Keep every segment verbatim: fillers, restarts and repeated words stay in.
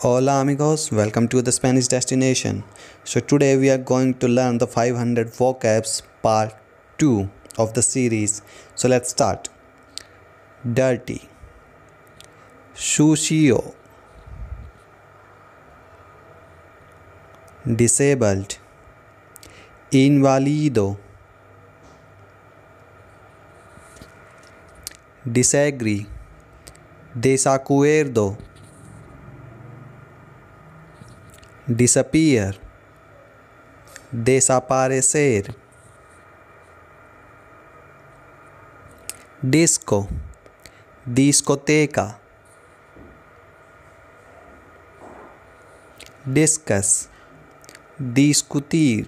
Hola amigos, welcome to the Spanish destination. So today we are going to learn the five hundred vocabs part two of the series. So let's start. Dirty, sucio, disabled, invalido, disagree, desacuerdo, disappear, desaparecer, disco, discoteca, discuss, discutir,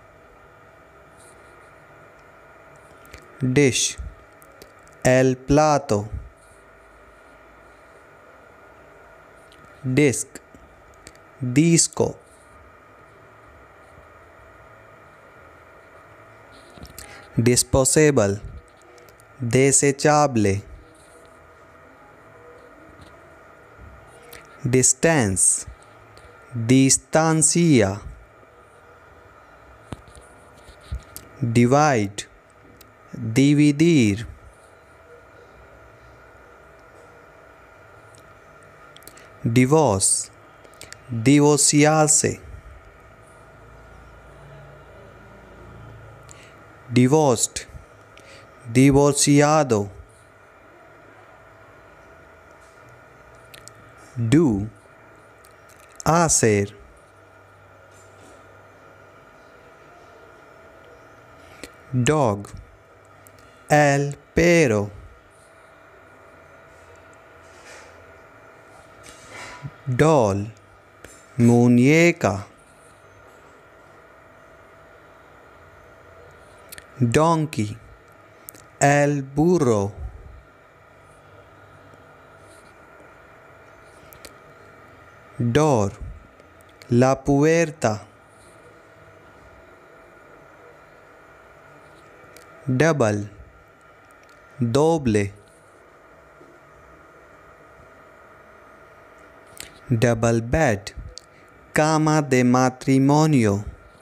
dish, el plato, disc, disco, disposable, desechable, distance, distancia, divide, dividir, divorce, divorciarse, divorced, divorciado, do, hacer, dog, el perro, doll, muñeca, donkey, el burro, door, la puerta, double, doble, double bed, cama de matrimonio,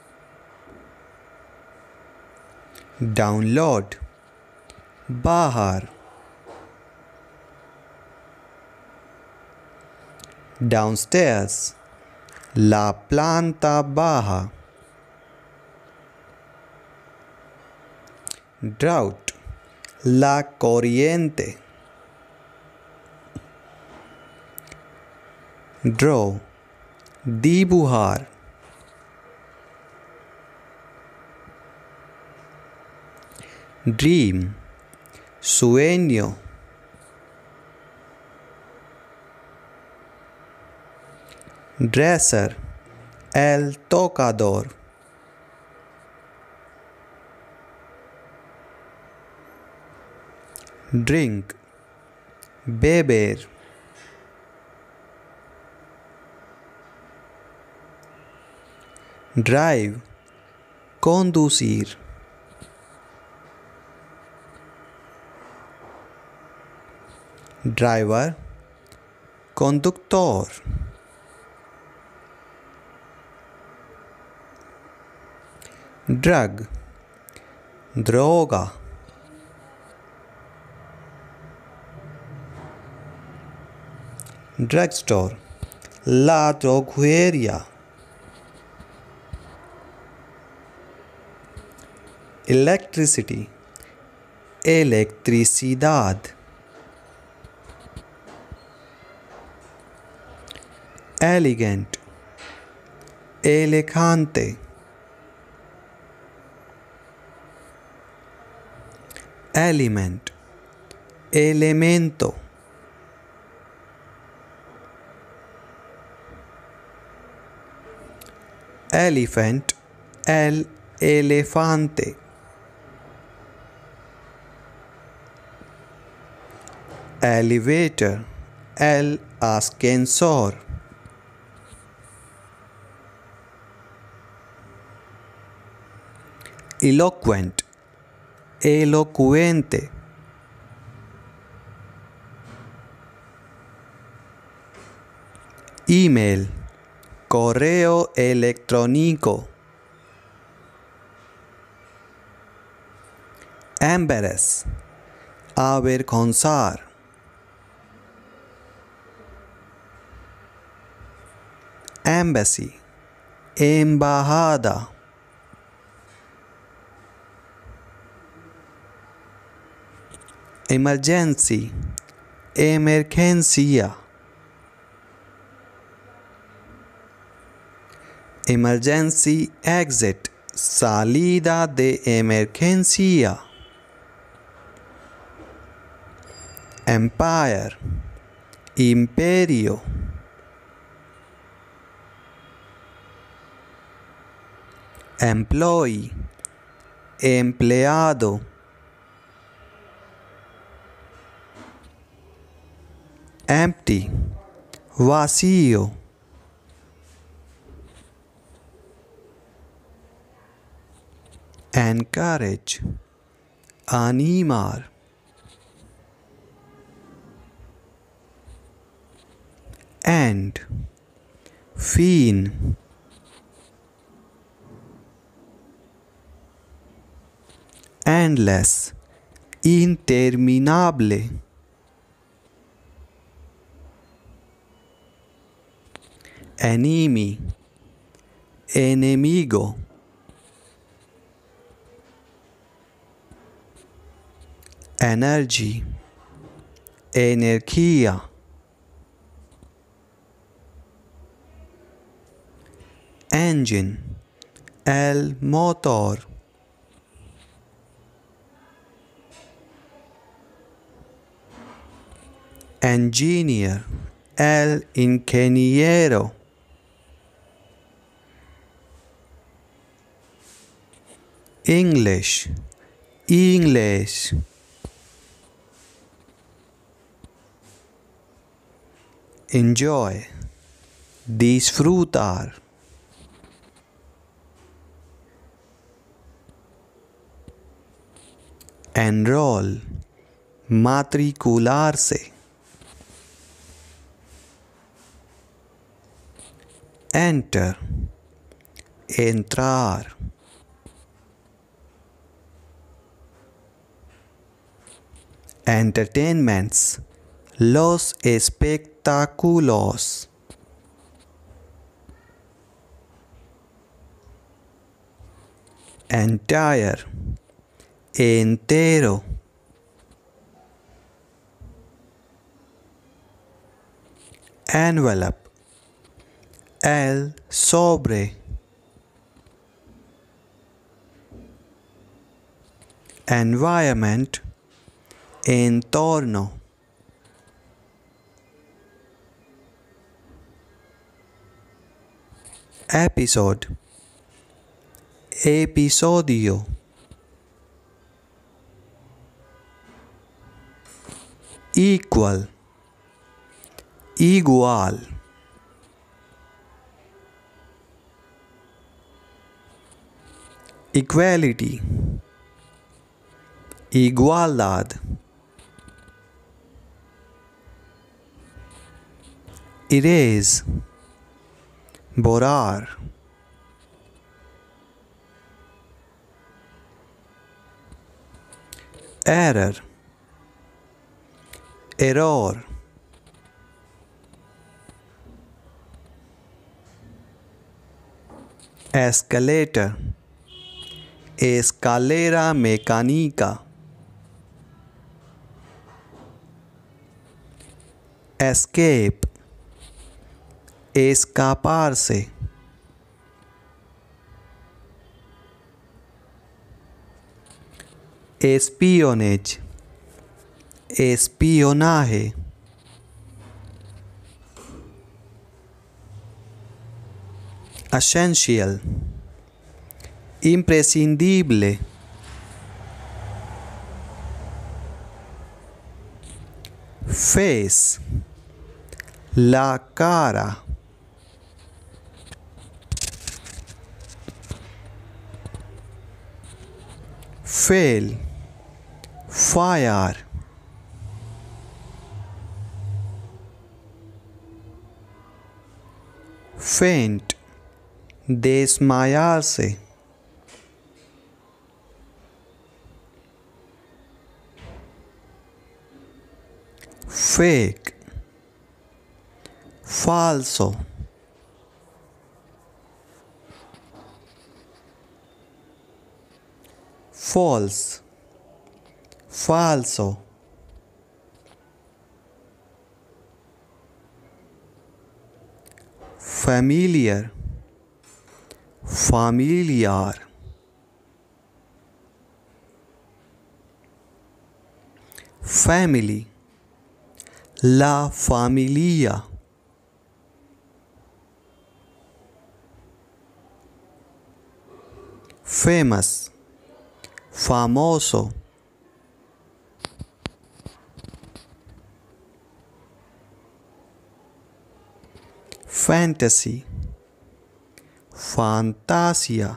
download, bajar, downstairs, la planta baja, drought, la corriente, draw, dibujar, dream, sueño, dresser, el tocador, drink, beber, drive, conducir, driver, conductor, drug, droga, drugstore, la droguería, electricity, electricidad, elegant, elegante, element, elemento, elephant, el elefante, elevator, el ascensor, eloquent, elocuente, email, correo electrónico. Embarrass, avergonzar. Embassy, embajada. Emergency, emergencia. Emergency exit, salida de emergencia. Empire, imperio. Employee, empleado. Empty, vacío. Encourage, animar. End, fin. Endless, interminable. Enemy, enemigo. Energy, energía. Engine, el motor. Engineer, el ingeniero. English, English. Enjoy, disfrutar. Enroll, matricularse. Enter, entrar. Entertainments, los espectáculos. Entire, entero. Envelope, el sobre. Environment, entorno. Episode, episodio. Equal, igual. Equality, igualdad. Erase, borrar. Error, error. Escalator, escalera mecánica. Escape, escaparse. Espionage, espionaje. Essential, imprescindible. Face, la cara. Fail, fallar. faint, desmayarse, fake, falso, false, falso, familiar, familiar, family, la familia, famous, famoso, fantasy, fantasia,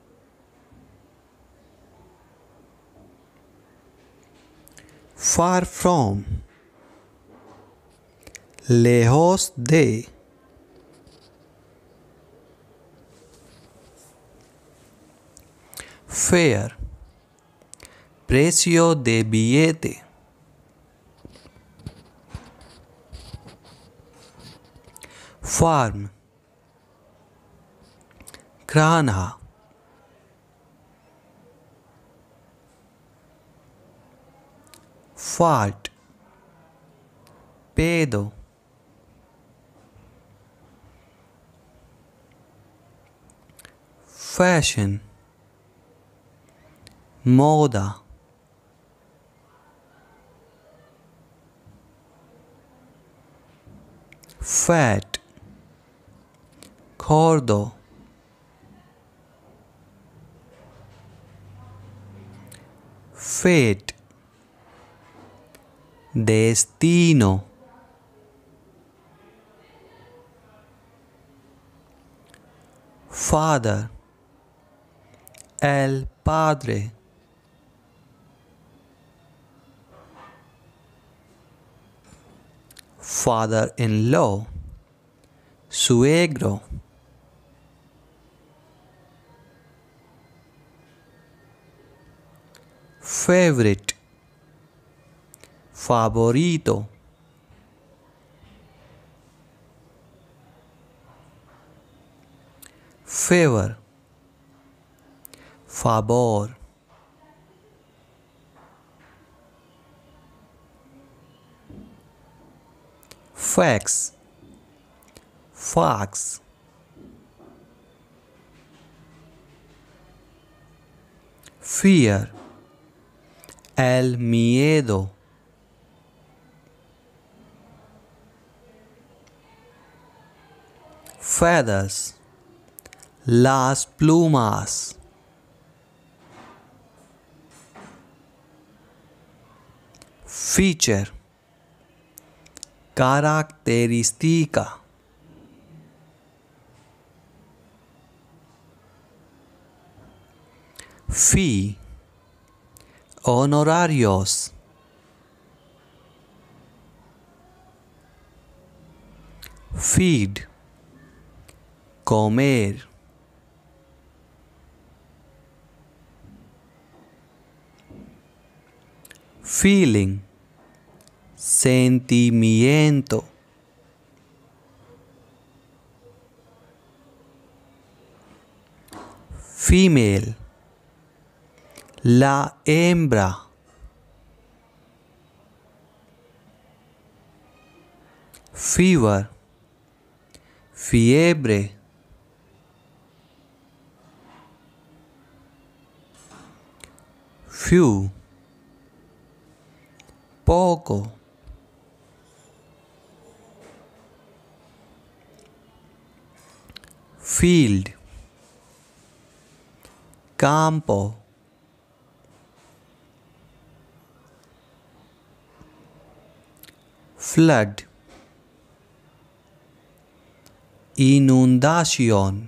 far from, lejos de, fare, precio de billete, farm, granja, fart, pedo, fashion, moda, fat, gordo, fate, destino, father, el padre, father-in-law, suegro, favorite, favorito, favor, favor, fax, fax, fear, el miedo, feathers, las plumas, feature, característica, fee, honorarios, feed, comer, feeling, sentimiento, female, la hembra, fever, fiebre, few, poco, field, campo, flood, inundación,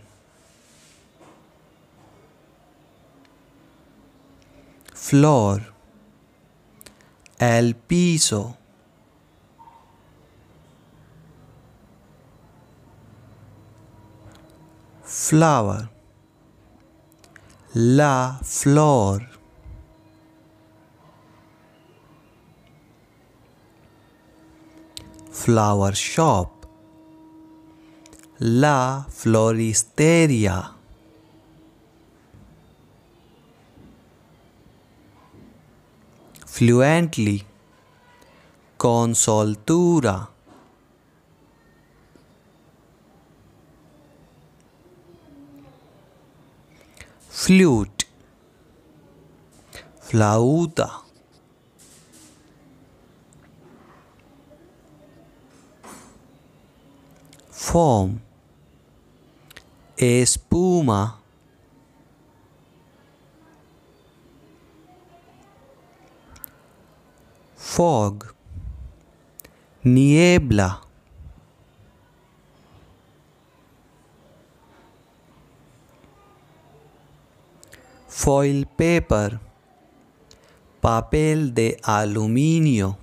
floor, el piso, flower, la flor, flower shop, la floristeria, fluently, con soltura, flute, flauta, foam, espuma, fog, niebla, foil paper, papel de aluminio,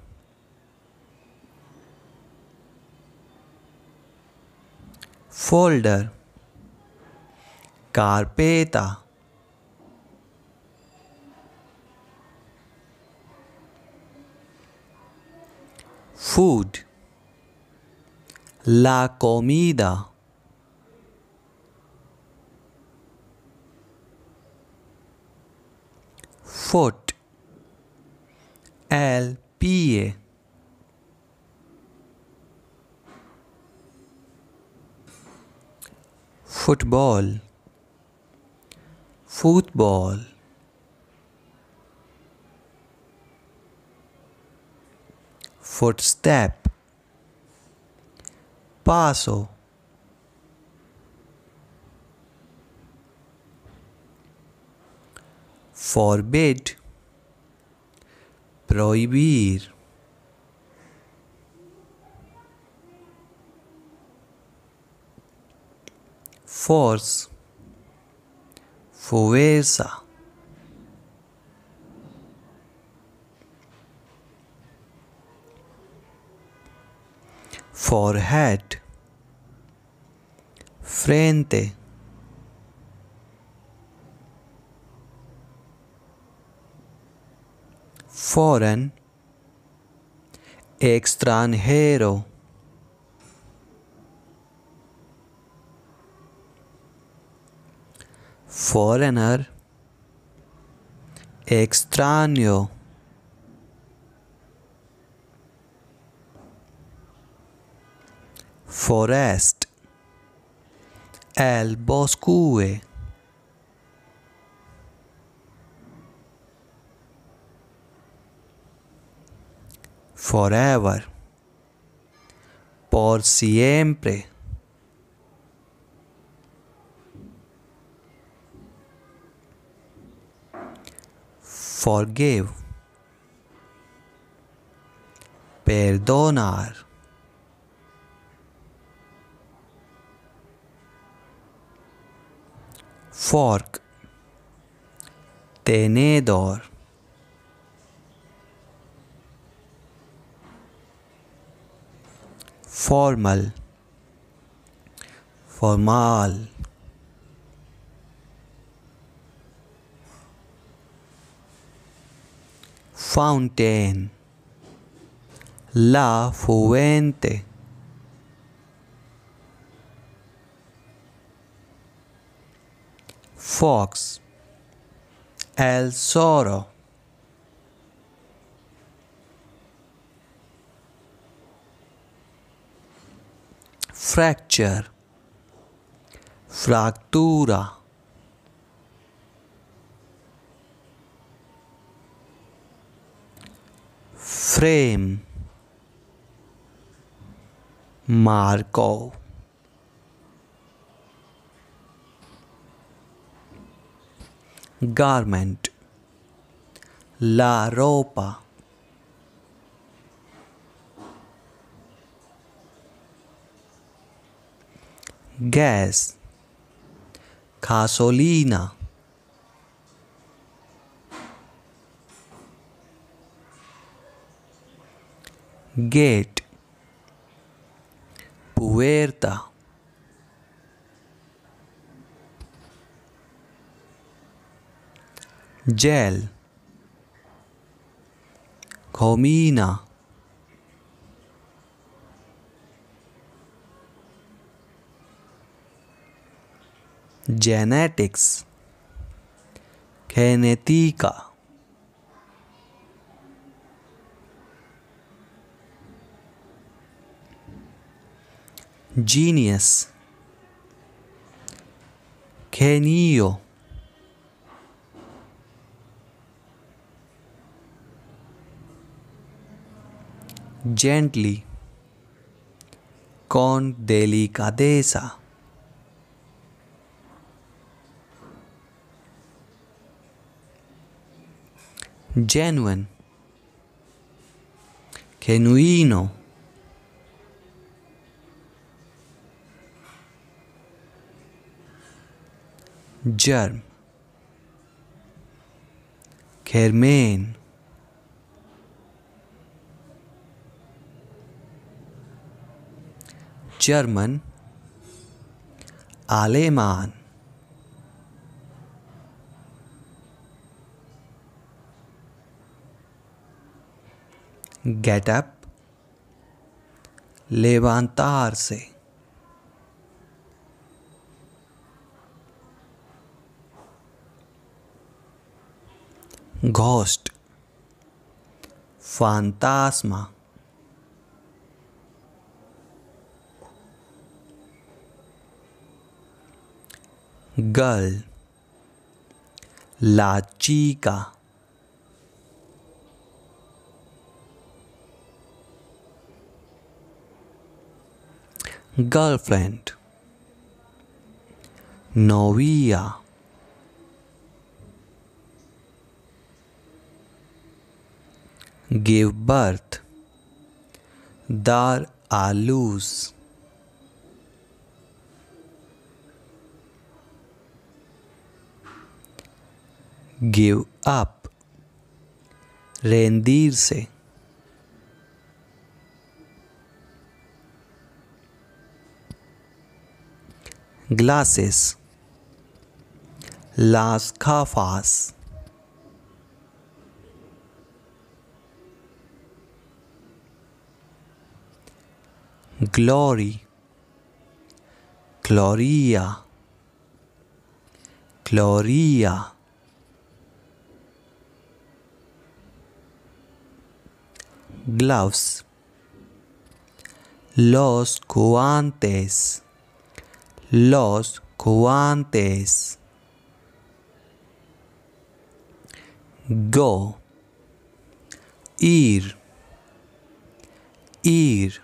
folder, carpeta, food, la comida, foot, el pie, football, football, footstep, paso, forbid, prohibir, force, fuerza, forehead, frente, foreign, extranjero, foreigner, extraño, forest, el bosque, forever, por siempre, forgive, perdonar, fork, tenedor, formal, formal, fountain, la fuente, fox, el zorro, fracture, fractura, frame, marco, garment, la ropa, gas, gasolina, gate, puerta, gel, gomina, genetics, genética, genius, genio, gently, con delicadeza, genuine, genuino, germ, germen, German, alemán, get up, levantarse, ghost, fantasma, girl, la chica, girlfriend, novia, give birth, dar a luz, give up, rendirse, glasses, las gafas, glory, gloria, gloria, gloves, los guantes, los guantes, go, ir, ir,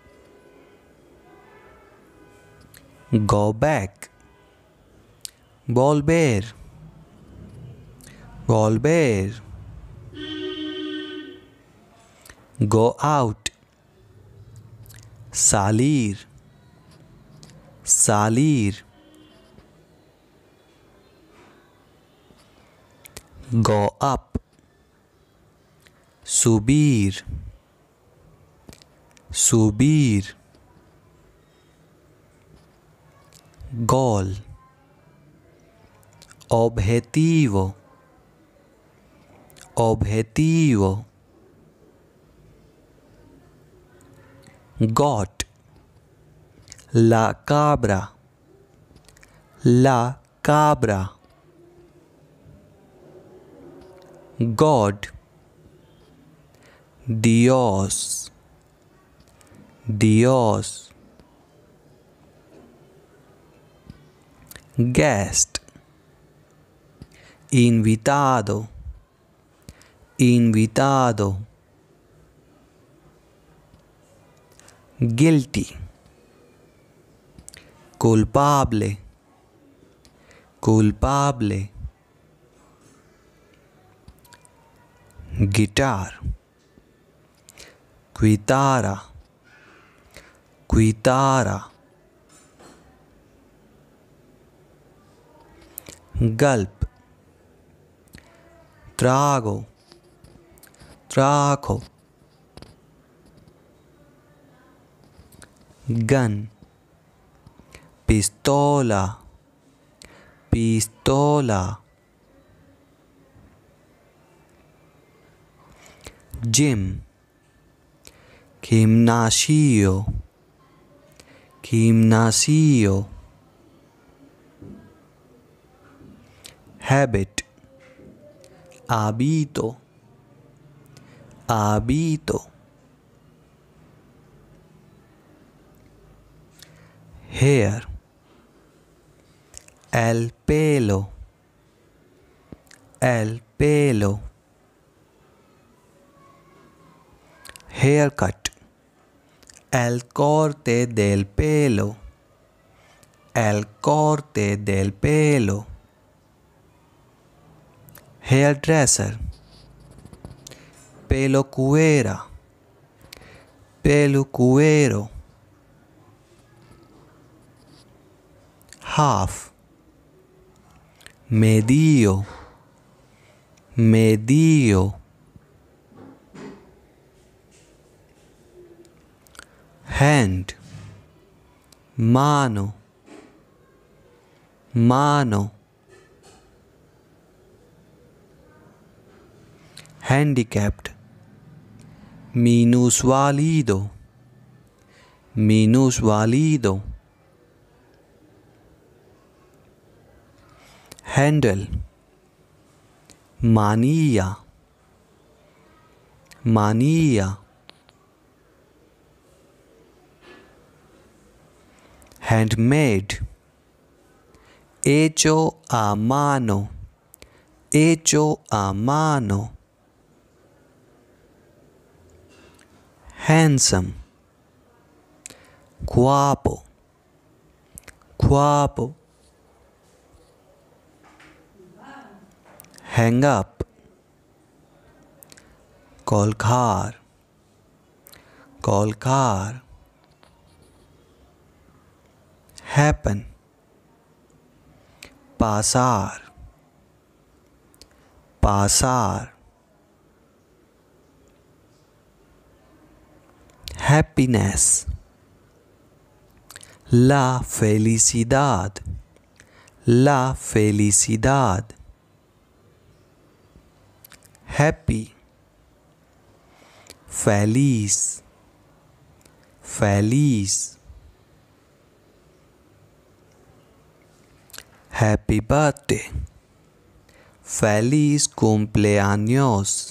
go back, volver, volver, go out, salir, salir, go up, subir, subir, goal, objetivo, objetivo, goat, la cabra, la cabra, God, Dios, Dios, guest, invitado, invitado, guilty, culpable, culpable, guitar, guitarra, guitarra, gulp, trago, trago, gun, pistola, pistola, gym, gimnasio, gimnasio. Habit, hábito, hábito. Hair, el pelo, el pelo. Haircut, el corte del pelo, el corte del pelo. Hairdresser, peluquera, peluquero. Half, medio, medio. Hand, mano, mano. Handicapped, minusválido, minusválido. Handle, manía, manía. Handmade, hecho a mano, hecho a mano. Handsome, guapo, guapo. Hang up, colgar, colgar. Happen, pasar, pasar. Happiness, la felicidad, la felicidad. Happy, feliz, feliz. Happy birthday, feliz cumpleaños,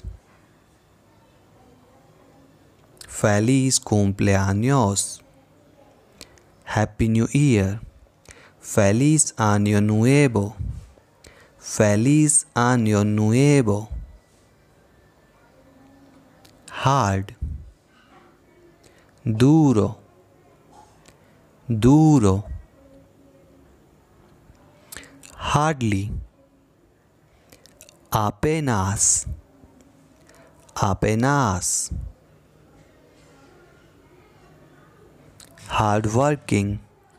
feliz cumpleaños. Happy New Year, feliz año nuevo, feliz año nuevo. Hard, duro, duro. Hardly, apenas, apenas. Hardworking,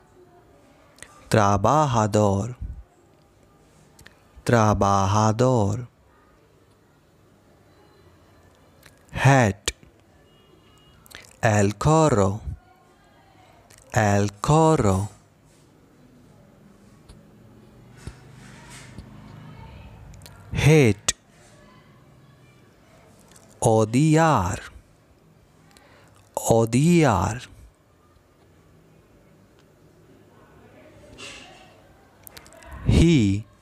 trabajador, trabajador. Hat, el corro, el corro. Hate, odiar, odiar. He,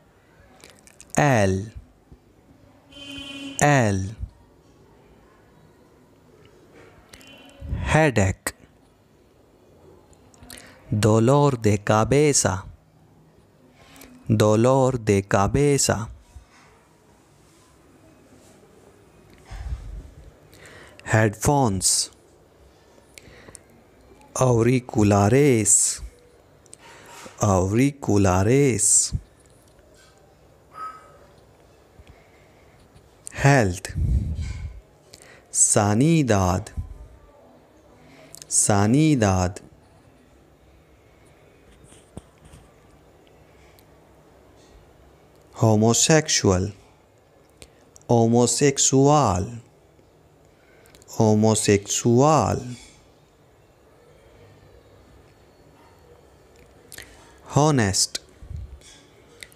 él, él. Headache, dolor de cabeza, dolor de cabeza. Headphones, auriculares, auriculares. Health, sanidad, sanidad. Homosexual, homosexual, homosexual. Honest,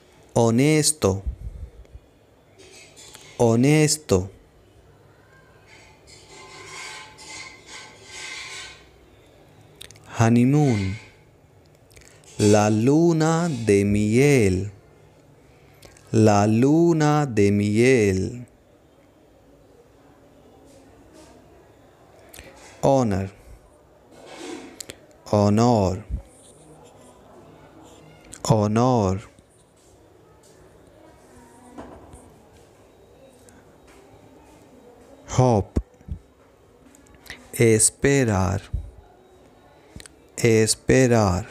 honesto, honesto. honeymoon, la luna de miel, la luna de miel. Honor, honor, honor. Hope, esperar, esperar.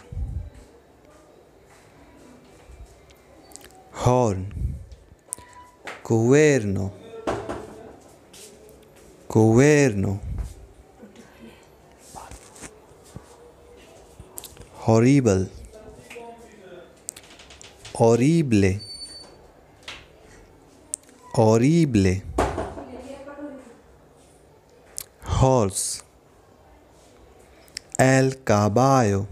Horn, cuerno, cuerno. Horrible, horrible, horrible. Horse, el caballo,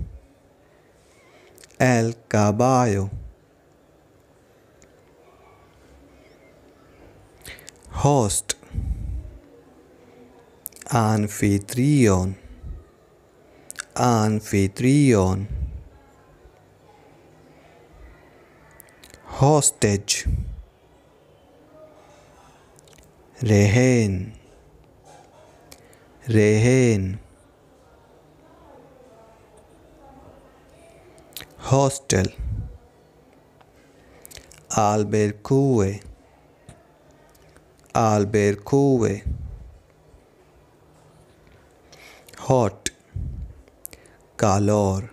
el caballo. Host, anfitrión, anfitrión. Hostage, rehén, rehén. Hostel, albercue, albercue. Hot, calor,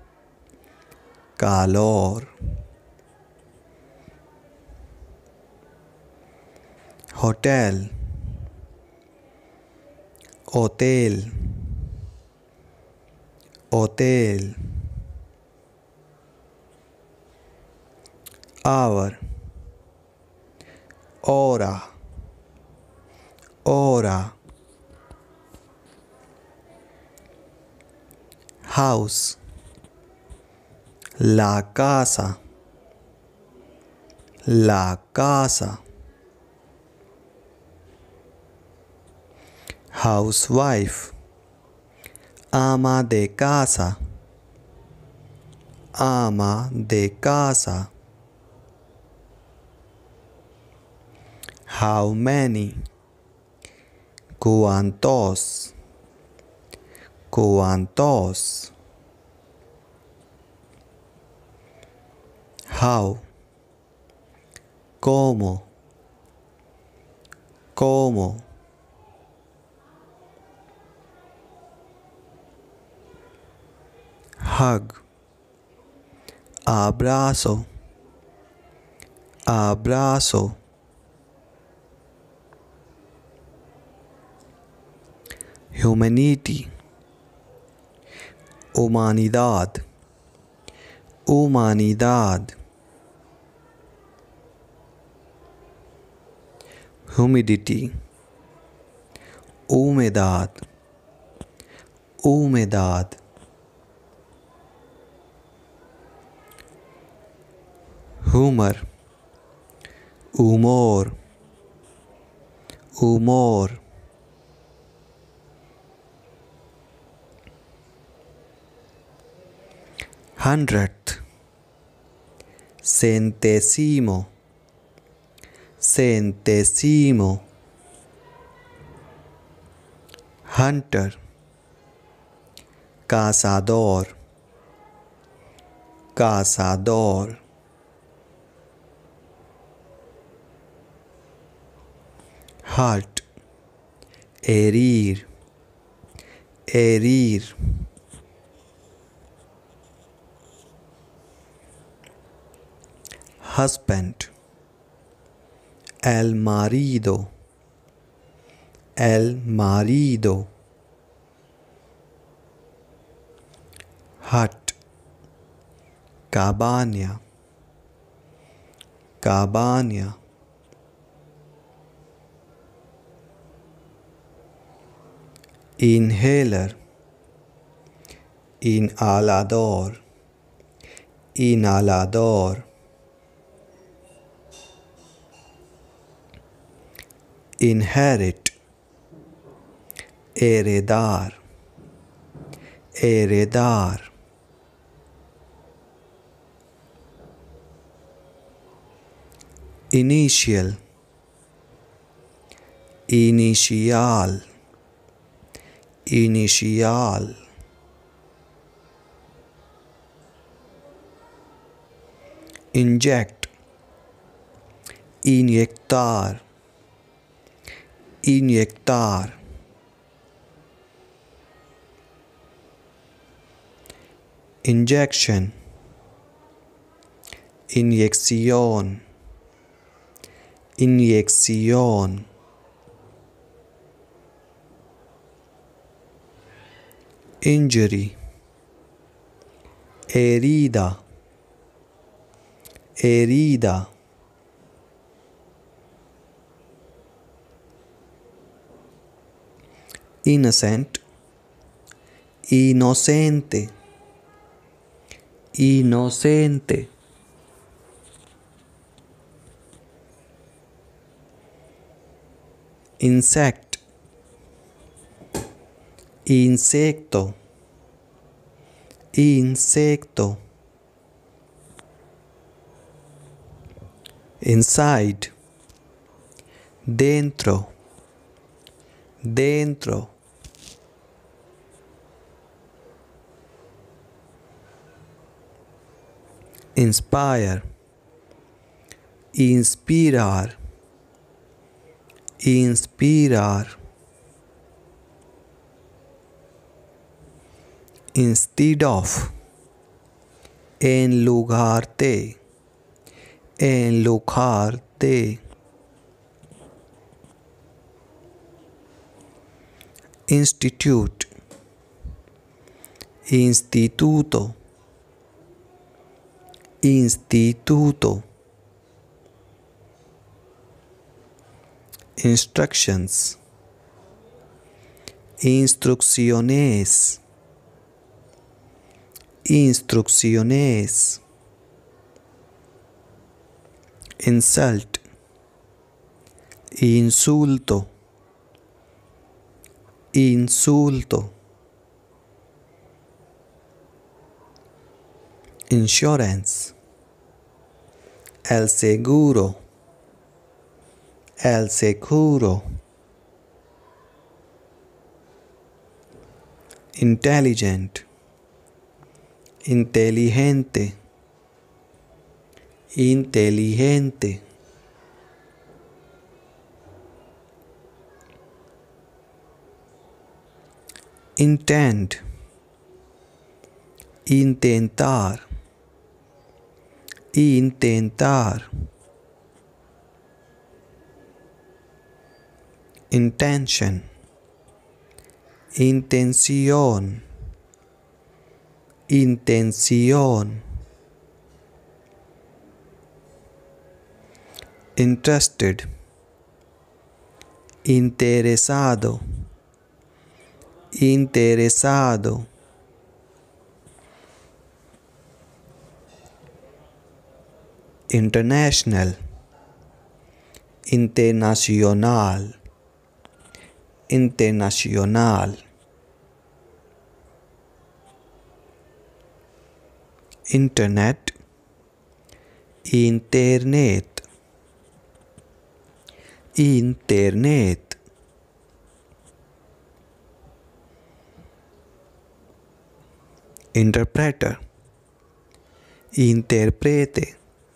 calor. Hotel, hotel, hotel. Hour, hora, hora. House, la casa, la casa. Housewife, ama de casa, ama de casa. How many, cuántos, cuántos. How, cómo, cómo. Hug, abrazo, abrazo. Humanity, humanidad, humanidad. Humidity, humedad, humedad. Humor, humor, humor. Hundredth, centésimo, centésimo. Hunter, cazador, cazador. Hurt, herir, herir. Husband, el marido, el marido. Hut, cabaña, cabaña. Inhaler, inhalador, inhalador. Inherit, heredar, heredar, initial, inicial, inicial, inject, inyectar, inyectar, injection, inyección, inyección, injury, herida, herida, innocent, inocente, inocente, insect, insecto, insecto, inside, dentro, dentro, inspire, inspirar, inspirar, instead of, en lugar de, en lugar de, institute, instituto, instituto, instructions, instrucciones, instrucciones, insult, insulto, insulto, insurance, el seguro, el seguro, intelligent, inteligente, inteligente, intend, intentar, intentar, intention, intención, intención, interested, interesado, interesado, international, internacional, internacional, internet, internet, internet, interpreter, interprete,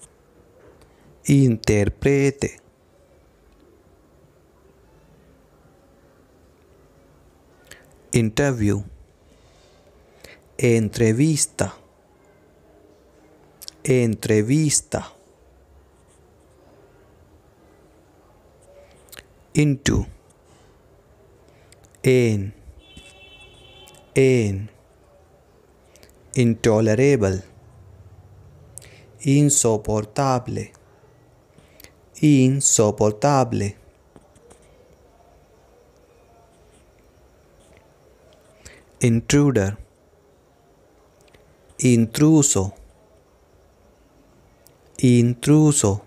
interprete, interview, entrevista, entrevista, into, en, en, intolerable, insoportable, insoportable, intruder, intruso, intruso,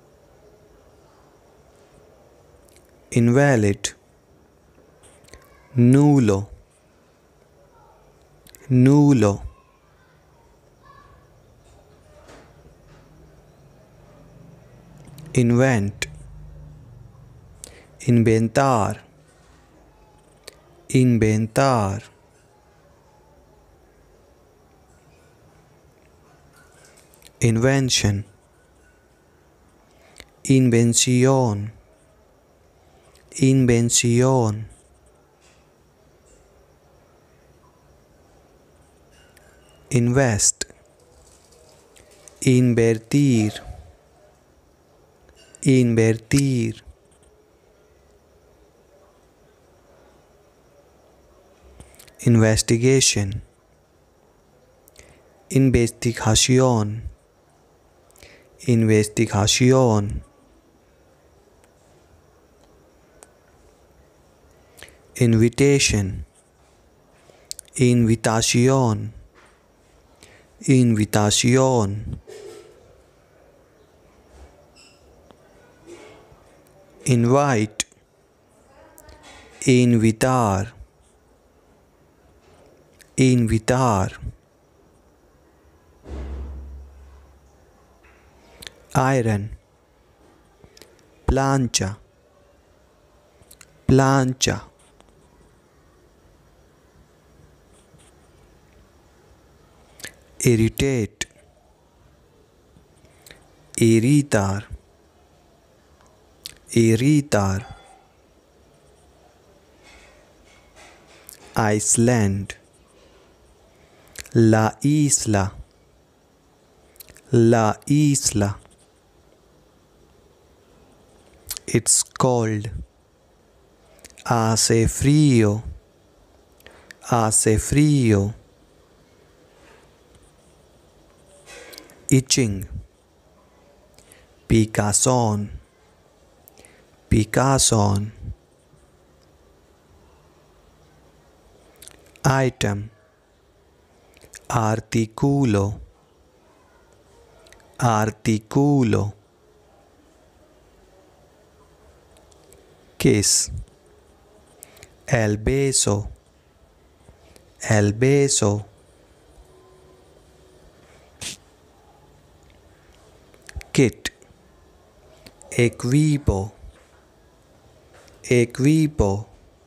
invalid, nulo, nulo, invent, inventar, inventar, invention, invención, invención, invest, invertir, invertir, investigation, investigación, investigación, invitation, invitación, invitación, invite, invitar, invitar, iron, plancha, plancha, irritate, irritar, irritar, Iceland, la isla, la isla, it's cold, hace frío, hace frío, itching, picazón, picazón, item, artículo, artículo, kiss, el beso, el beso, kit, equipo, equipo,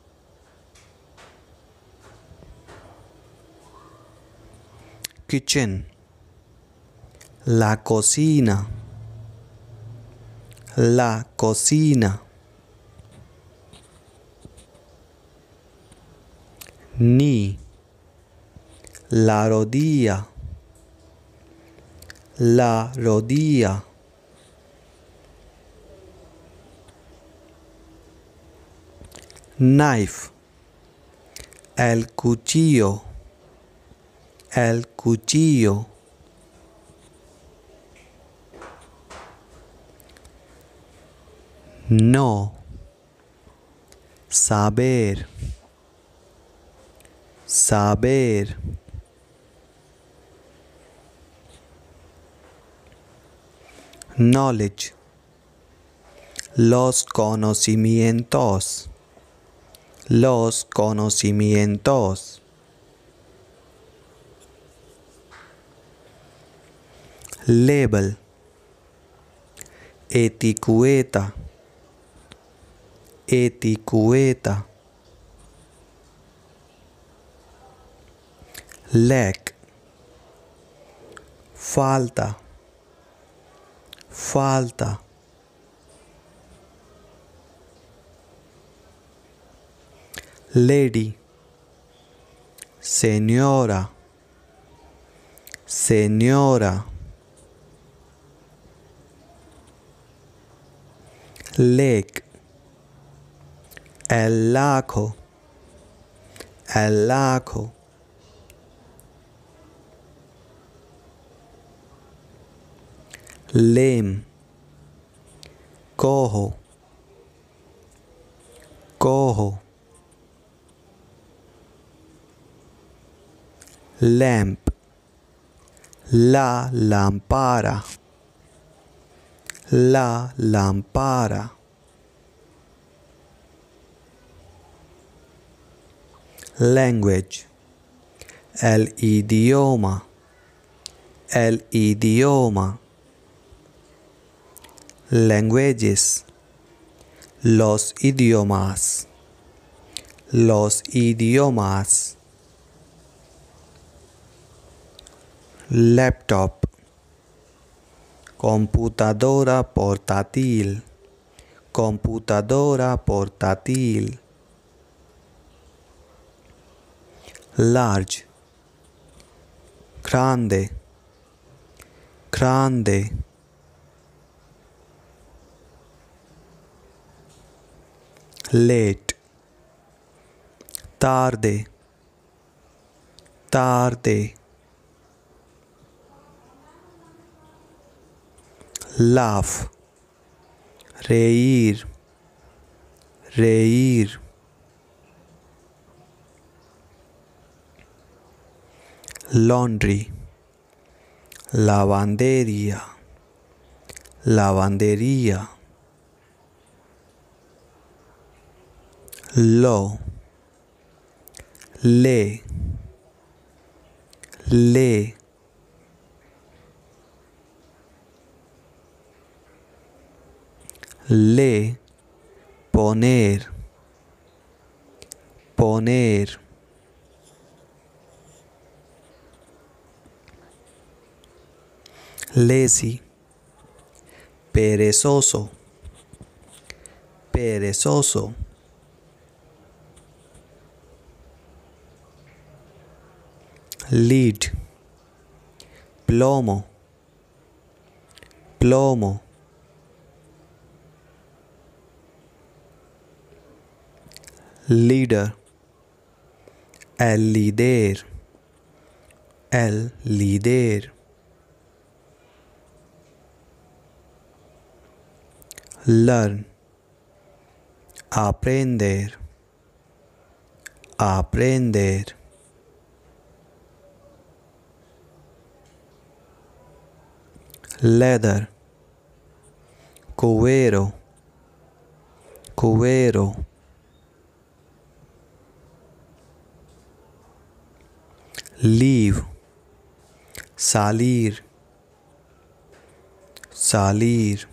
kitchen, la cocina, la cocina, knee, la rodilla, la rodilla, knife, el cuchillo, el cuchillo, no, saber, saber, knowledge, los conocimientos, los conocimientos, label, etiqueta, etiqueta, lack, falta, falta, lady, señora, señora, lake, el lago, el lago, lame, cojo, cojo, lamp, la lámpara, la lámpara, language, el idioma, el idioma, languages, los idiomas, los idiomas, laptop, computadora portátil, computadora portátil, large, grande, grande, late, tarde, tarde, laugh, reír, reír, laundry, lavandería, lavandería, low, le, le, le, poner, poner, lazy, perezoso, perezoso, lead, plomo, plomo, leader, el líder, el líder, learn, aprender, aprender, leather, cuero, cuero, leave, salir, salir,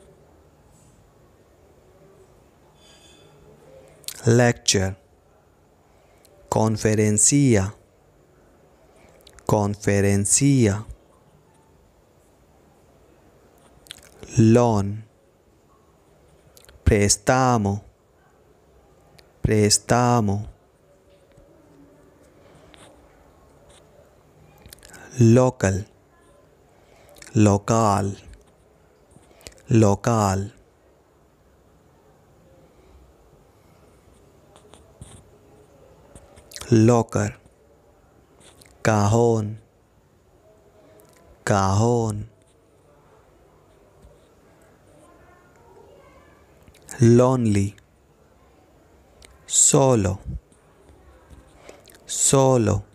lecture, conferencia, conferencia, loan, préstamo, préstamo, local, local, local, locker, cajón, cajón, lonely, solo, solo,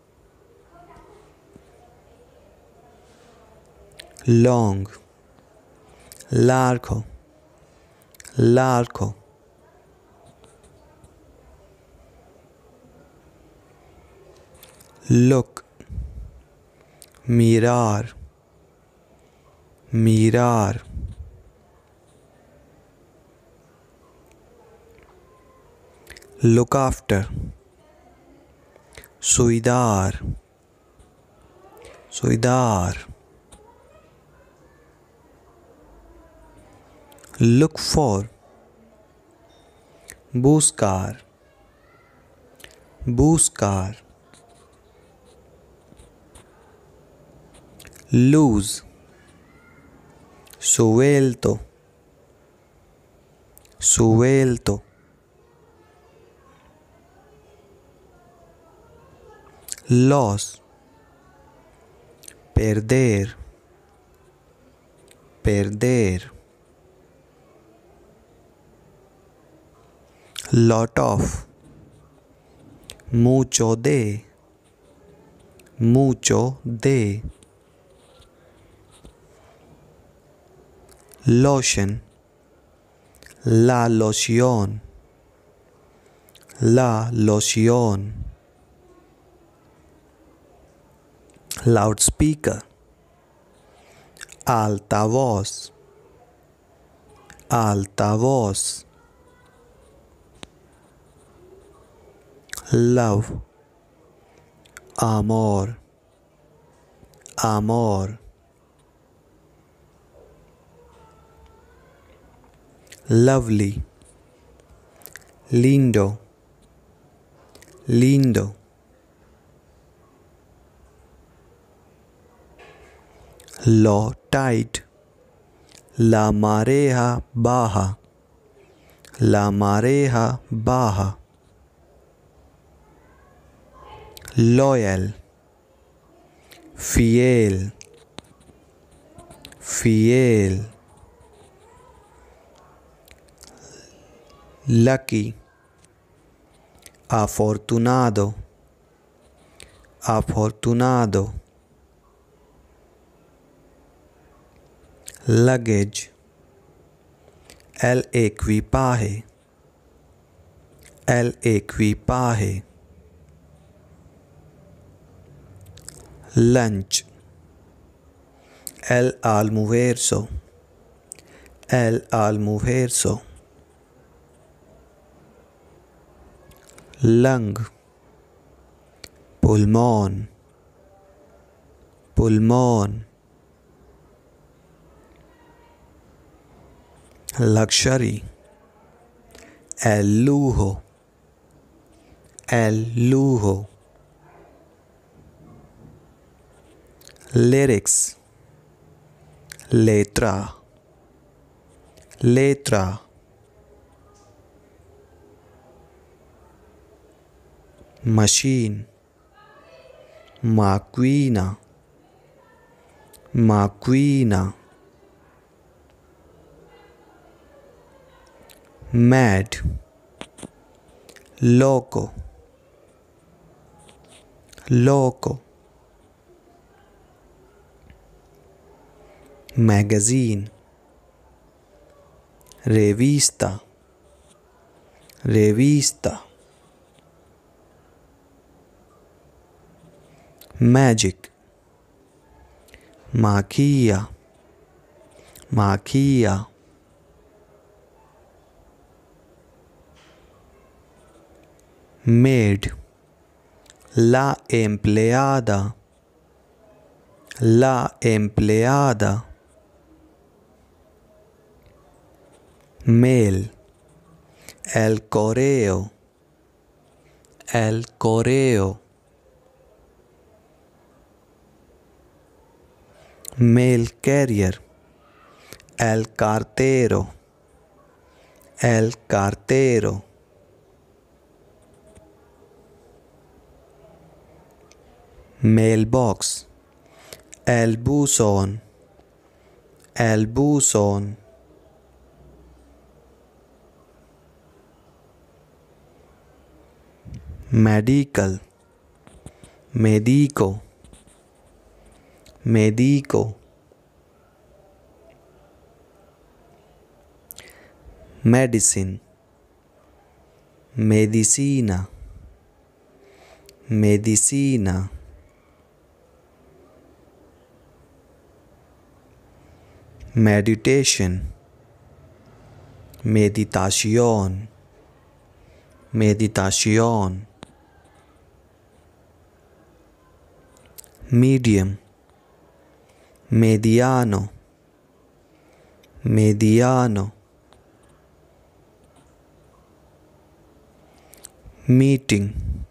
long, largo, largo, look, mirar, mirar, look after, cuidar, cuidar, look for, buscar, buscar, lose, suelto, suelto, loss, perder, perder, lot of, mucho de, mucho de, lotion, la loción, La loción. Loudspeaker. Altavoz. Altavoz. Love. Amor. Amor. Lovely. Lindo. Lindo. Low tide. La marea baja. La marea baja. Loyal. Fiel. Fiel. Lucky. Afortunado. Afortunado. Luggage. El equipaje. El equipaje. Lunch. El almuerzo. El almuerzo. Lung. Pulmón. Pulmón. Luxury. El lujo. El lujo. Lyrics. Letra. Letra. Machine. Máquina. Máquina. Mad. Loco. Loco. Magazine. Revista. Revista. Magic. Magia. Magia. Maid. La empleada. La empleada. Mail. El correo. El correo. Mail carrier. El cartero. El cartero. Mailbox. El buzón. El buzón. Medical. Médico. Médico. Medicine. Medicina. Medicina. Meditation. Meditación. Meditación. Medium. Mediano. Mediano. Meeting.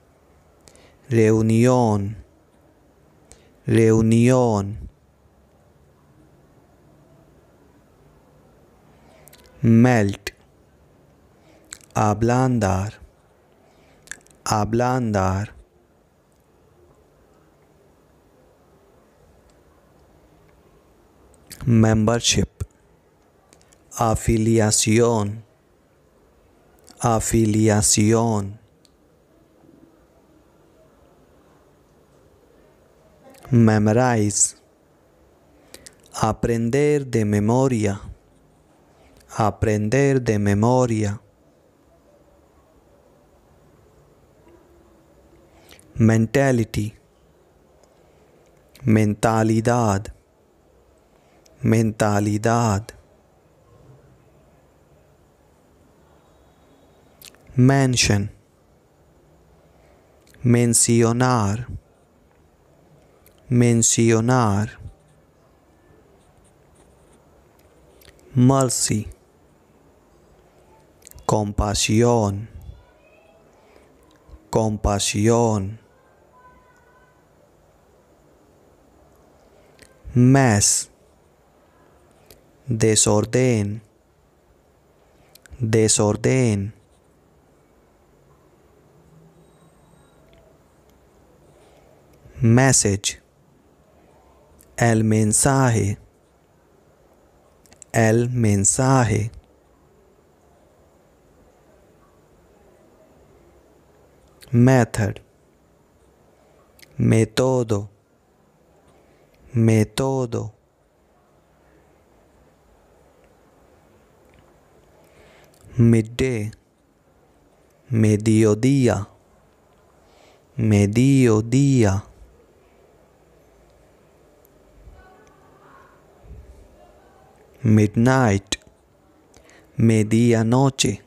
Reunión. Reunión. Melt. Ablandar. Ablandar. Membership. Afiliación. Afiliación. Memorize. Aprender de memoria. Aprender de memoria. mentality, mentalidad, mentalidad, mention, mencionar, mencionar, mercy, compasión, compasión, mess, desorden, desorden, message, el mensaje, el mensaje, method, método, método, midday, mediodía, mediodía, midnight, medianoche,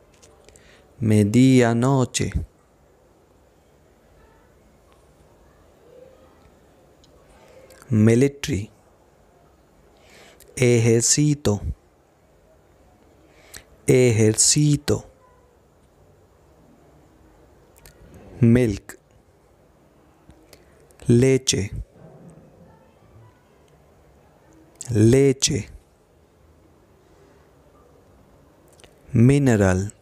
medianoche, military, ejército, ejército, milk, leche, leche, mineral,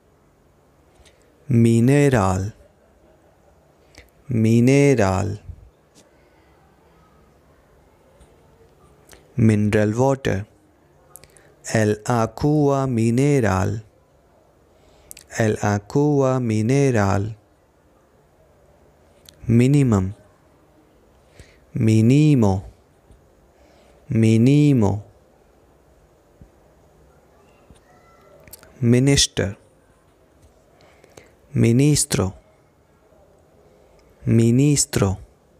mineral, mineral, mineral water, el agua mineral, el agua mineral, minimum, mínimo, mínimo, minister, ministro, ministro,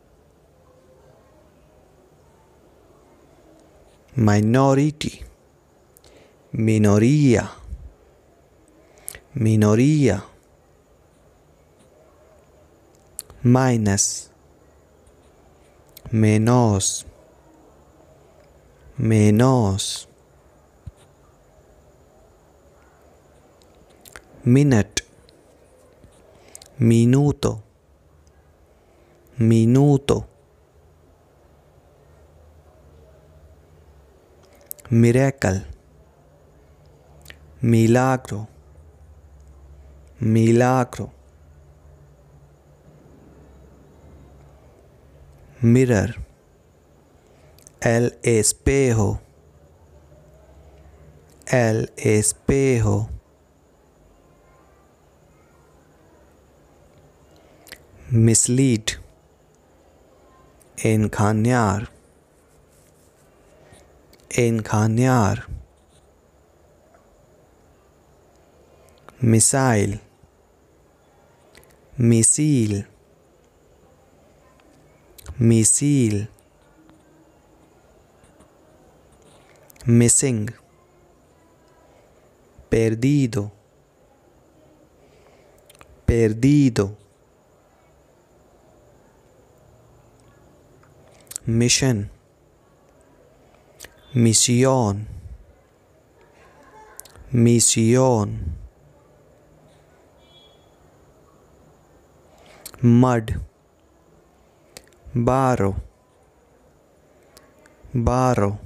minority, minoría, minoría, minus, menos, menos, minute, minuto, minuto, miracle, milagro, milagro, mirror, el espejo, el espejo, mislead, engañar, engañar, missile, misil, misil, missing, perdido, perdido, mission, misión, misión, mud, barro, barro,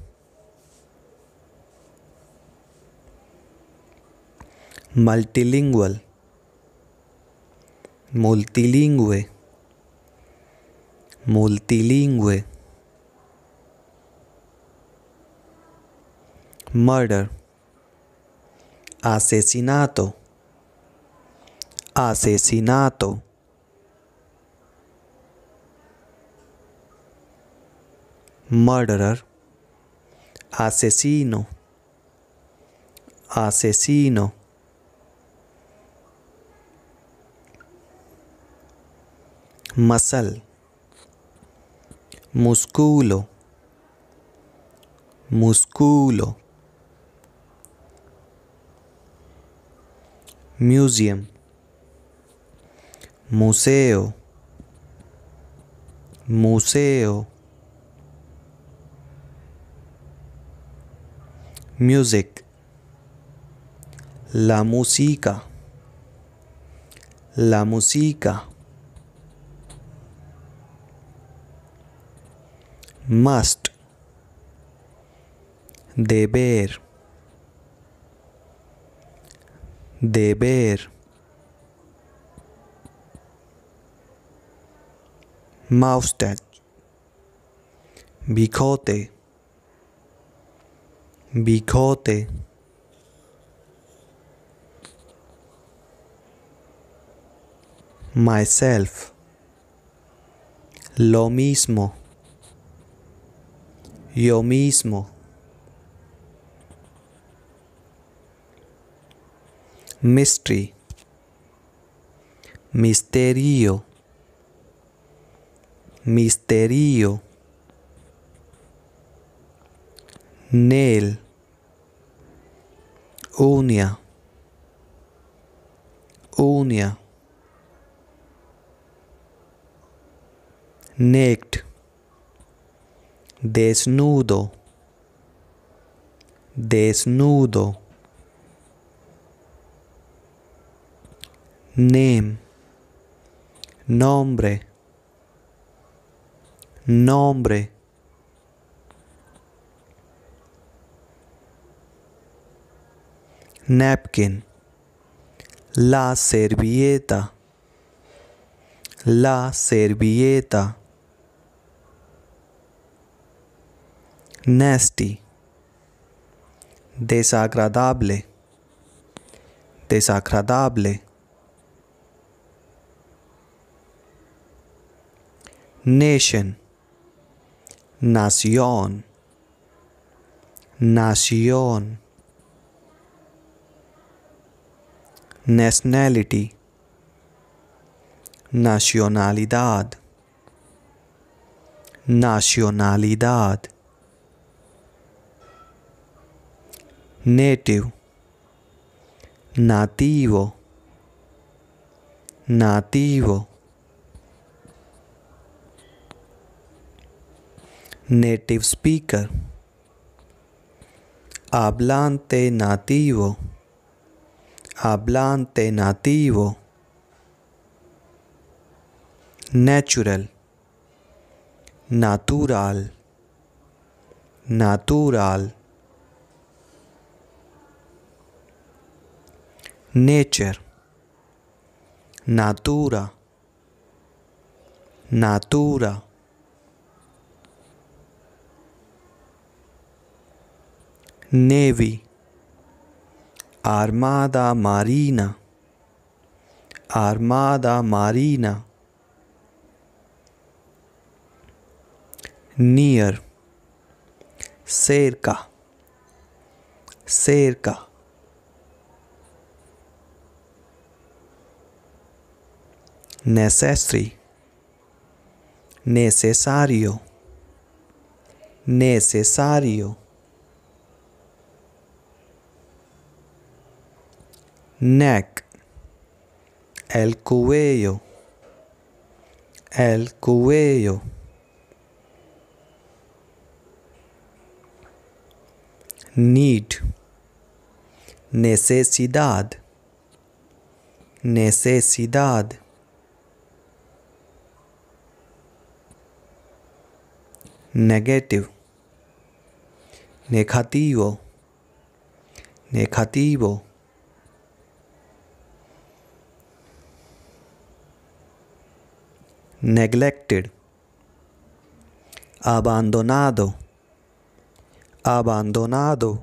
multilingual, multilingüe, multilingüe, murder, asesinato, asesinato, murderer, asesino, asesino, muscle, musculo, musculo, museum, museo, museo, music, la música, la música, must, deber, deber, mustache, bigote, bigote, myself, lo mismo, yo mismo, mystery, misterio, misterio, nail, uña, uña, naked, desnudo, desnudo, name, nombre, nombre, napkin, la servilleta, la servilleta, nasty, desagradable, desagradable, nation, nación, nación, nationality, nacionalidad, nacionalidad, native, nativo, nativo, native speaker, hablante nativo, hablante nativo, natural, natural, natural, nature, natura, natura, navy, armada marina, armada marina, near, cerca, cerca, necessary, necesario, necesario, neck, el cuello, el cuello, need, necesidad, necesidad, negative, negativo, negativo, neglected, abandonado, abandonado,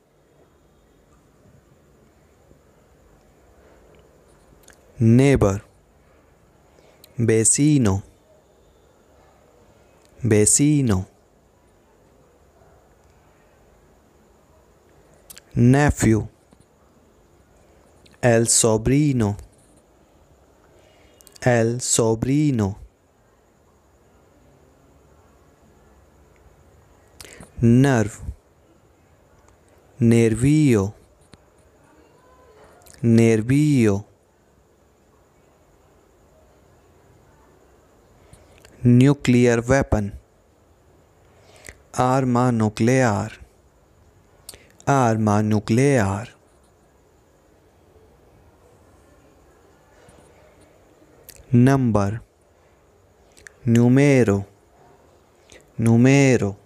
neighbor, vecino, vecino, nephew, el sobrino, el sobrino, nerve, nervio, nervio, nuclear weapon, arma nuclear, arma nuclear, number, numero, numero,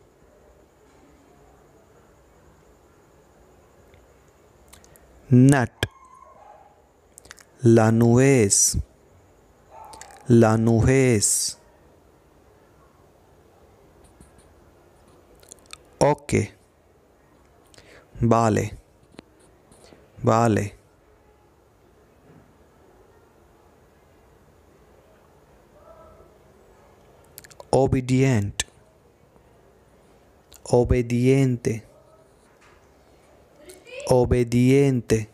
nut, la nuez, la nuez, ok, vale, vale, obedient, obediente, obediente,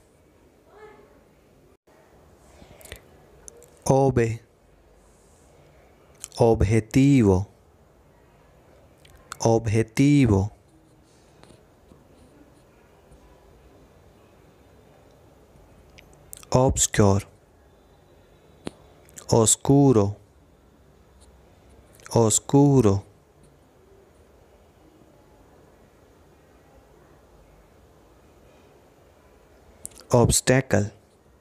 obe, objetivo, objetivo, obscure, oscuro, oscuro, obstacle,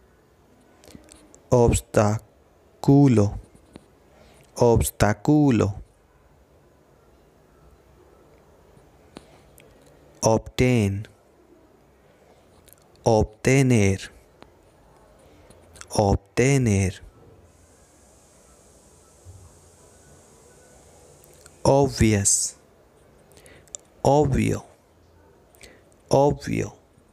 obstáculo, obstáculo, obtain, obtener, obtener, obvious, obvio, obvio,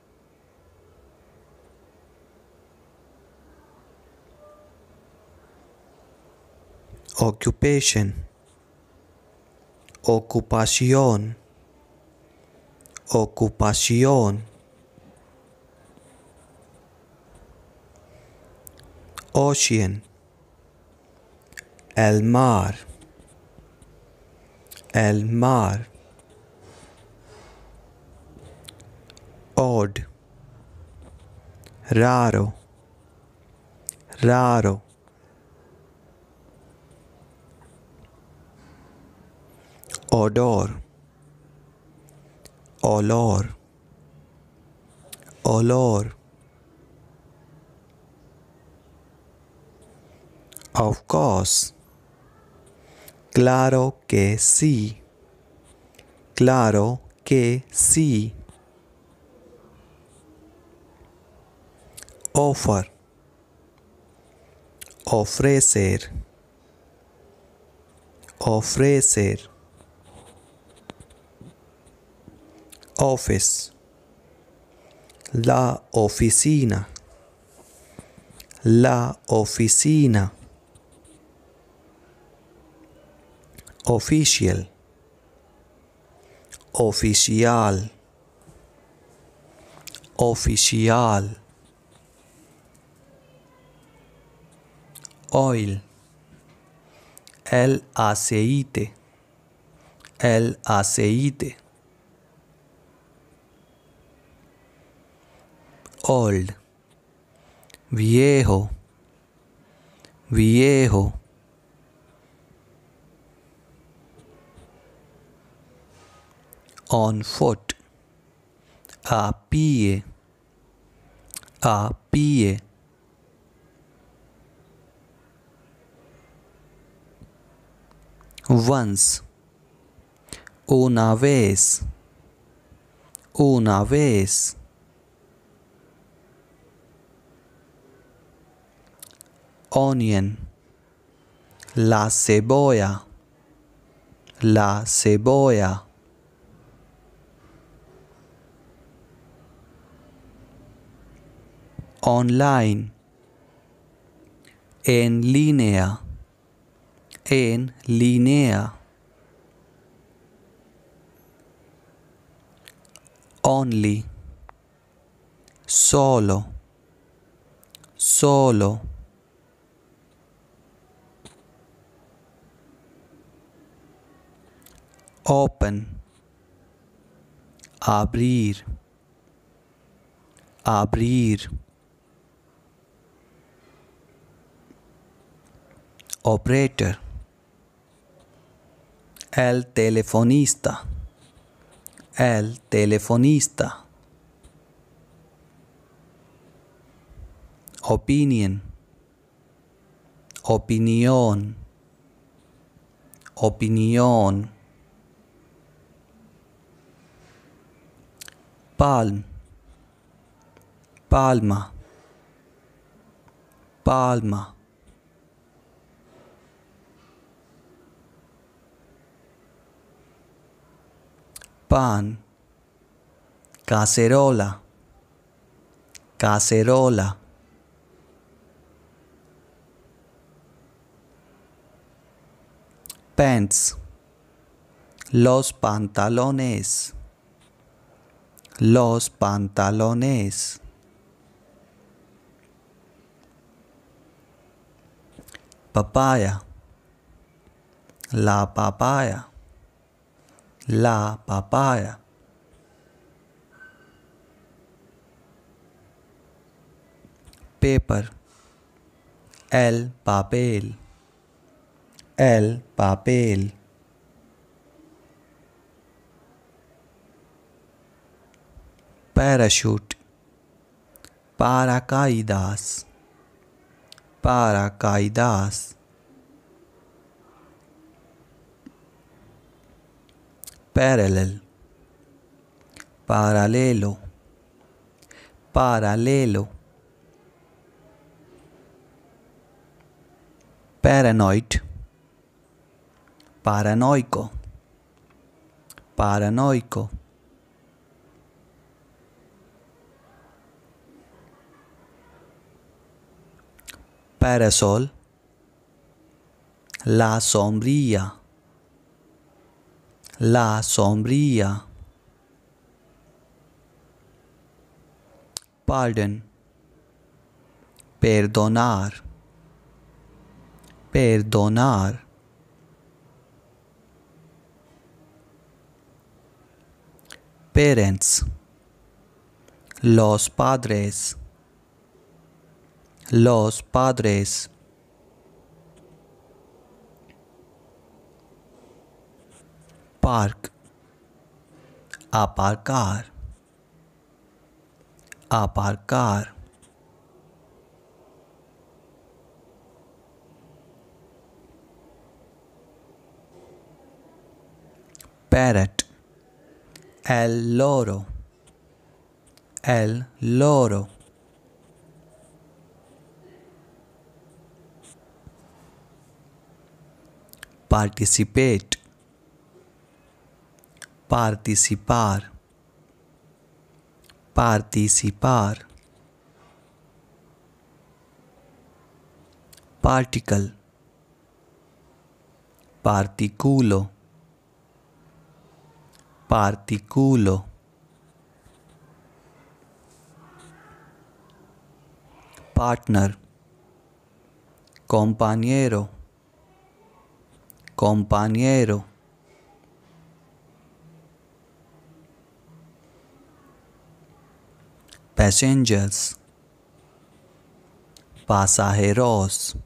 occupation, ocupación, ocupación, ocean, el mar, el mar, odd, raro, raro, odor, olor, olor, of course, claro que sí, claro que sí, offer, ofrecer, ofrecer, office, la oficina, la oficina, official, oficial, oficial, oil, el aceite, el aceite, old, viejo, viejo, on foot, a pie, a pie, once, una vez, una vez, onion, la cebolla, la cebolla, online, en línea, en línea, only, solo, solo, open, abrir, abrir, operator, el telefonista, el telefonista, opinion, opinión, opinión, palm, palma, palma, pan, cacerola, cacerola, pants, los pantalones, los pantalones, papaya, la papaya, la papaya, paper, el papel, el papel, parachute, paracaídas, paracaídas, parallel, paralelo, paralelo, paranoid, paranoico, paranoico, parasol, la sombrilla, la sombrilla, pardon, perdonar, perdonar, parents, los padres, los padres, park, aparcar, aparcar, parrot, el loro, el loro, participate, participar, participar, particle, particulo, particulo, partner, compañero, compañero, passengers, pasajeros,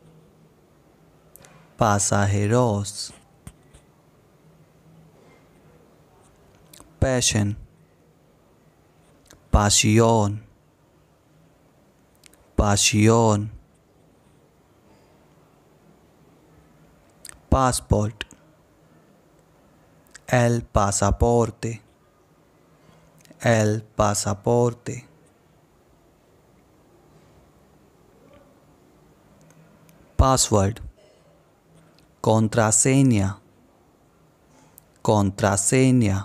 pasajeros, passion, pasión, pasión, passport, el pasaporte, el pasaporte, password, contraseña, contraseña,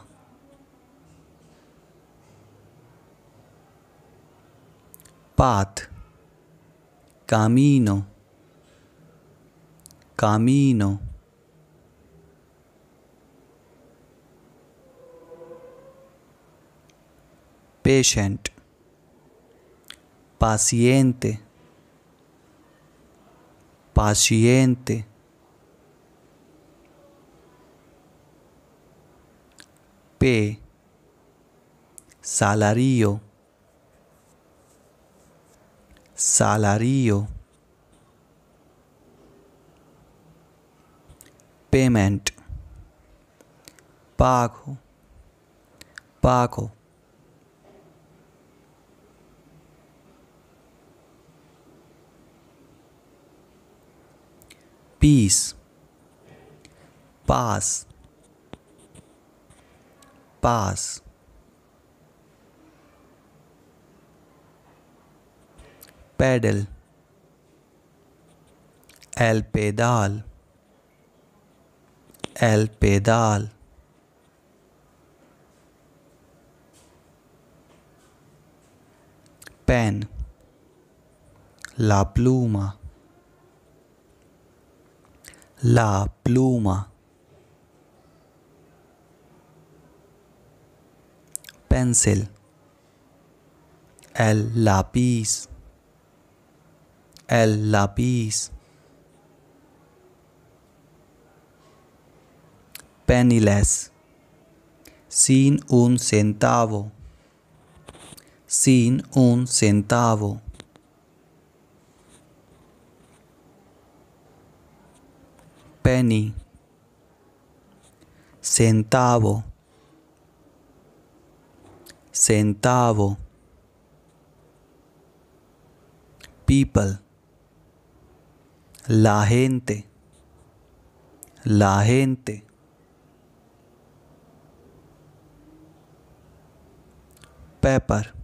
path, camino, camino, patient, paciente, paciente, P, salario, salario, payment, pago, pago, peace, paz, paz, pedal, el pedal, el pedal, pen, la pluma, la pluma, pencil, el lápiz, el lápiz, penniless, sin un centavo, sin un centavo, penny, centavo, centavo, people, la gente, la gente, pepper,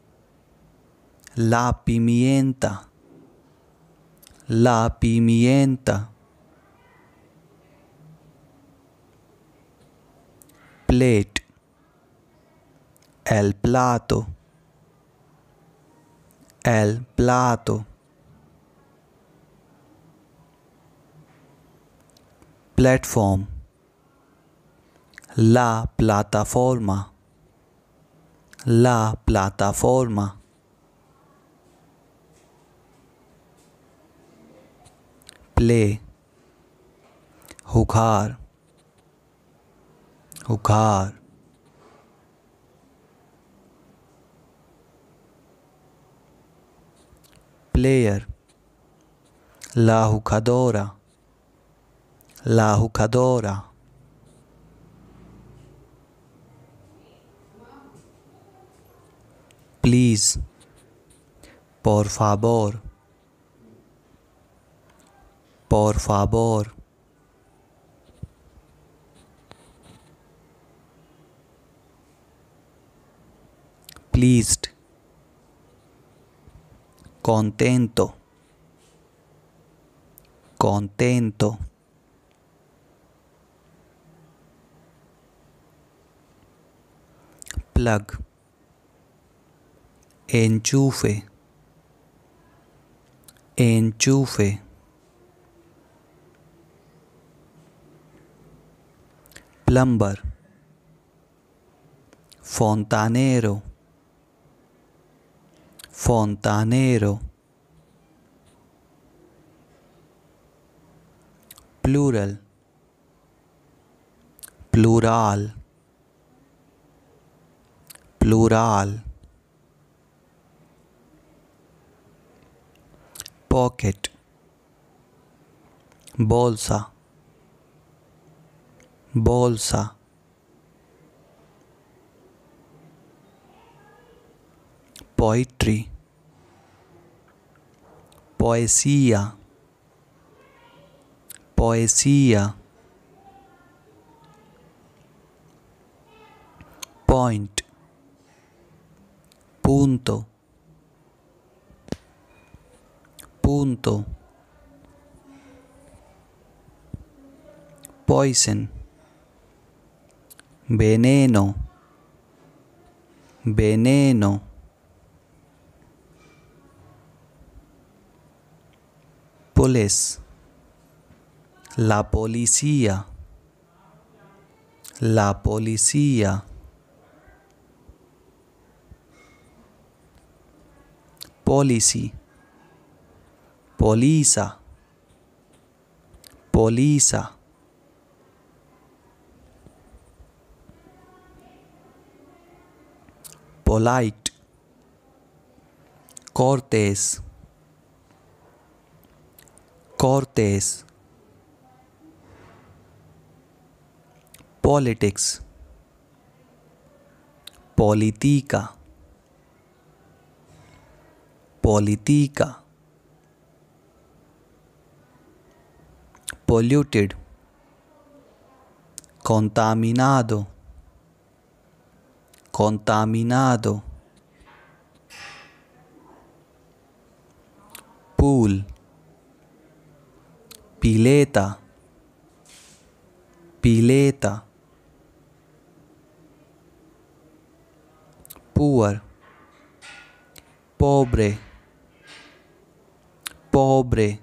la pimienta, la pimienta, plate, el plato, el plato, platform, la plataforma, la plataforma, play, jugar, jugar, player, la jugadora, la jugadora, please, por favor, por favor, pleased, contento, contento, plug, enchufe, enchufe, plumber, fontanero, fontanero, plural, plural, plural, pocket, bolsa, bolsa, poetry, poesía, poesía, point, punto, punto, poison, veneno, veneno, police, la policía, la policía, policy, poliza, poliza, polite, cortés, cortés, politics, politica, politica, polluted, contaminado, contaminado, pool, pileta, pileta, poor, pobre, pobre,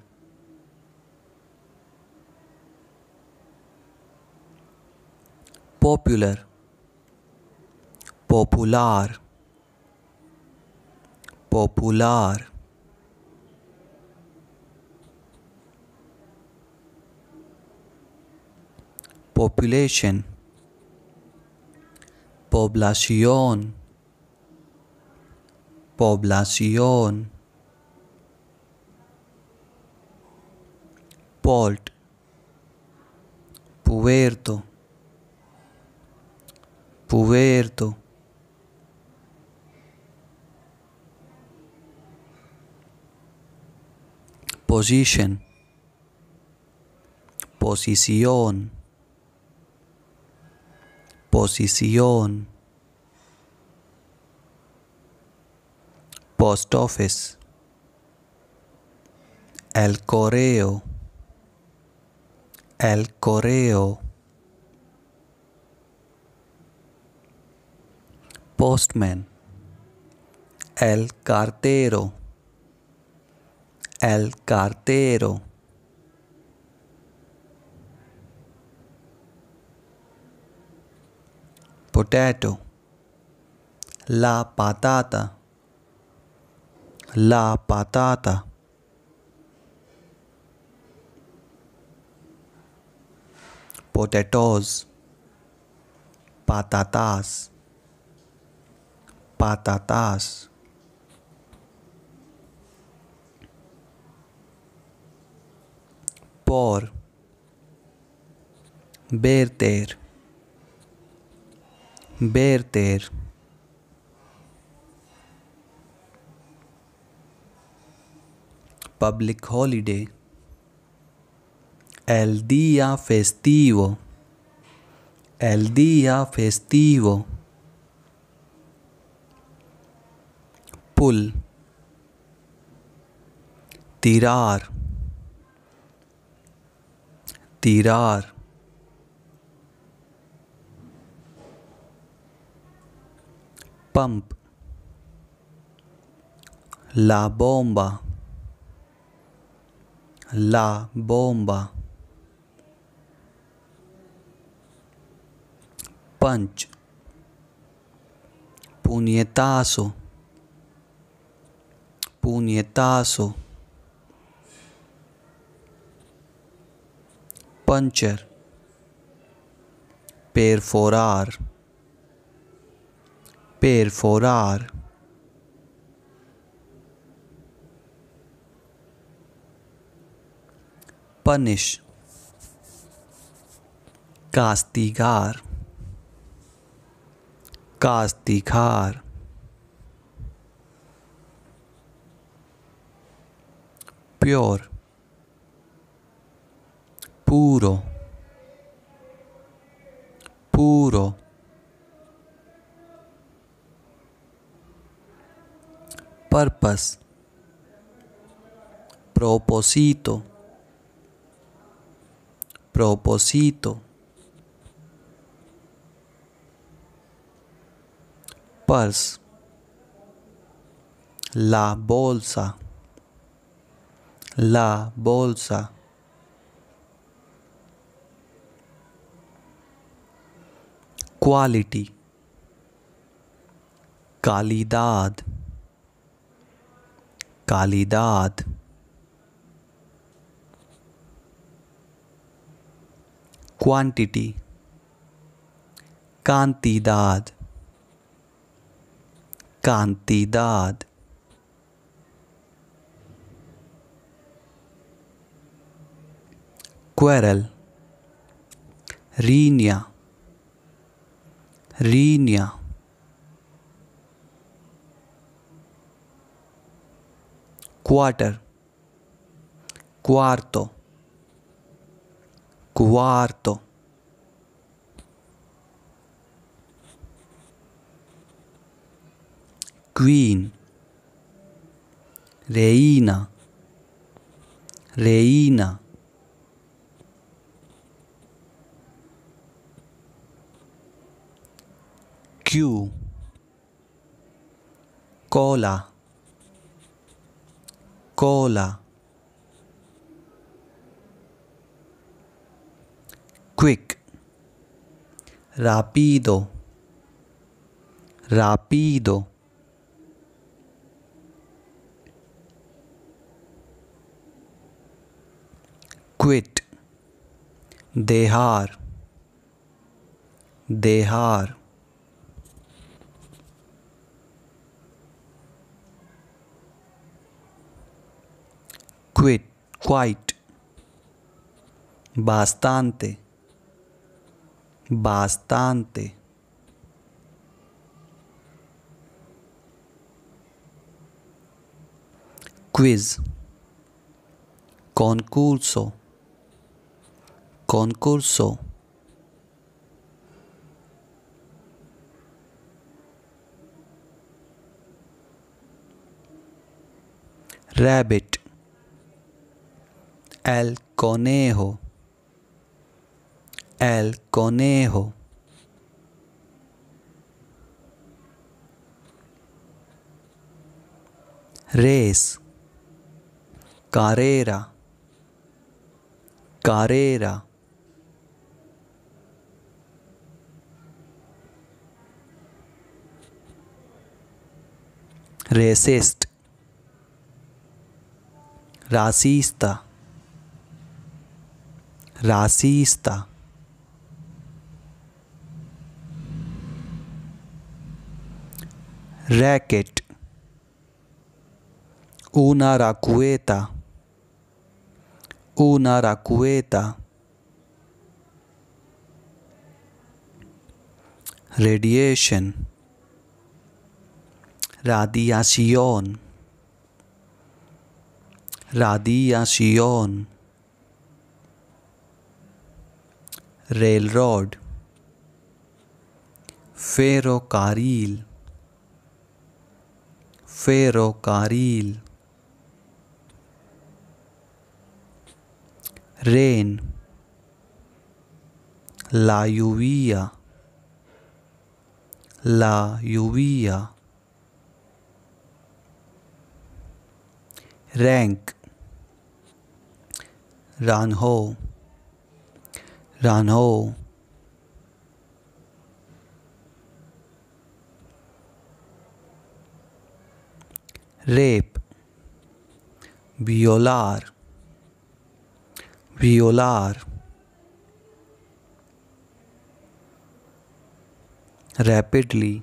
popular, popular, popular, population, población, población, port, puerto, puerto, position, posición, posición, post office, el correo, el correo, postman, el cartero, el cartero, potato, la patata, la patata, potatoes, patatas, patatas, por, verter, verter, public holiday, el día festivo, el día festivo, pull, tirar, tirar, pump, la bomba, la bomba, punch, puñetazo, puñetazo, puncher, perforar, perforar, punish, castigar, castigar, pure, puro, puro, purpose, propósito, propósito, purse, la bolsa, la bolsa, quality, calidad, calidad, quantity, cantidad, cantidad, quarrel, riña, riña, quarter, cuarto, cuarto, queen, reina, reina, queue, cola, cola, quick, rápido, rápido, quit, dejar, dejar, quit, quite, bastante, bastante, quiz, concurso, concurso, rabbit, el conejo, el conejo, race, carrera, carrera, racist, racista, racista, racket, una raqueta, una raqueta, radiation, radiación, radiación, railroad, ferrocarril, ferrocarril, rain, la lluvia, la lluvia, rank, ranho, ranho, rape, violar, violar, rapidly,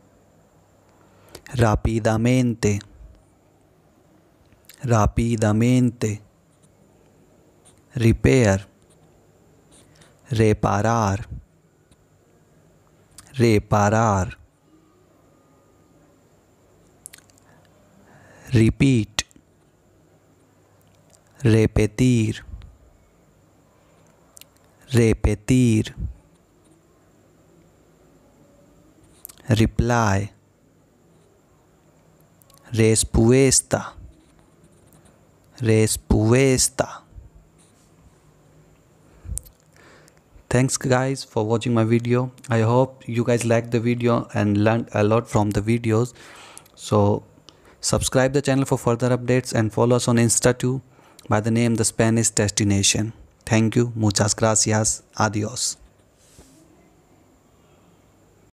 rápidamente, rápidamente, repair, reparar, reparar, repeat, repetir, repetir, reply, respuesta, respuesta. Thanks guys for watching my video. I hope you guys liked the video and learned a lot from the videos. So subscribe the channel for further updates and follow us on Insta too by the name The Spanish Destination. Thank you. Muchas gracias. Adios.